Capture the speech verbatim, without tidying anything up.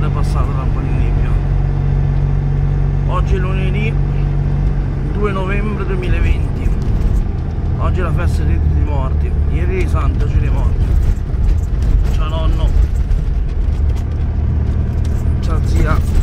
è passato da un po' di nebbia. Oggi è lunedì due novembre duemilaventi. Oggi è la festa dei tutti i morti. Ieri dei santi, oggi dei morti. Ciao nonno. Ciao zia.